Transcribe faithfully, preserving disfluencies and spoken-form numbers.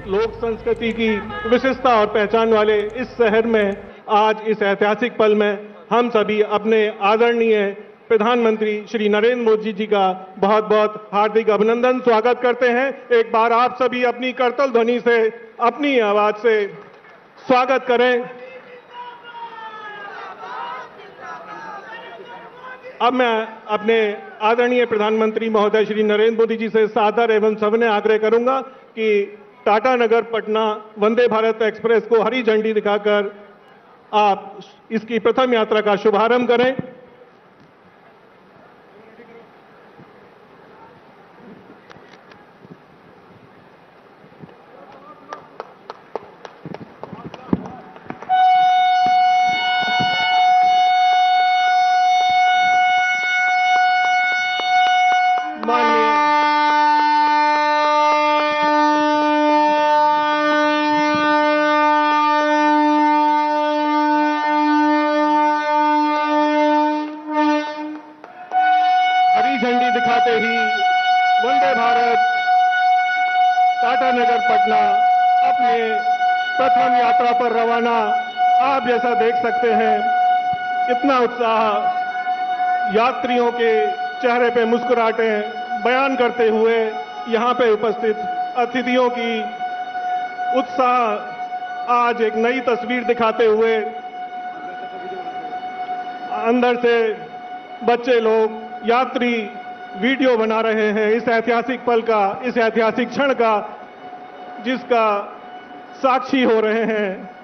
लोक संस्कृति की विशेषता और पहचान वाले इस शहर में आज इस ऐतिहासिक पल में हम सभी अपने आदरणीय प्रधानमंत्री श्री नरेंद्र मोदी जी का बहुत बहुत हार्दिक अभिनंदन स्वागत करते हैं। एक बार आप सभी अपनी करतल ध्वनि से, अपनी आवाज से स्वागत करें। अब मैं अपने आदरणीय प्रधानमंत्री महोदय श्री नरेंद्र मोदी जी से सादर एवं सविनय आग्रह करूंगा कि टाटा नगर पटना वंदे भारत एक्सप्रेस को हरी झंडी दिखाकर आप इसकी प्रथम यात्रा का शुभारंभ करें। झंडी दिखाते ही वंदे भारत टाटा नगर पटना अपने प्रथम यात्रा पर रवाना। आप जैसा देख सकते हैं कितना उत्साह, यात्रियों के चेहरे पे मुस्कुराहटें बयान करते हुए यहां पे उपस्थित अतिथियों की उत्साह आज एक नई तस्वीर दिखाते हुए अंदर से बच्चे लोग, यात्री वीडियो बना रहे हैं इस ऐतिहासिक पल का, इस ऐतिहासिक क्षण का, जिसका साक्षी हो रहे हैं।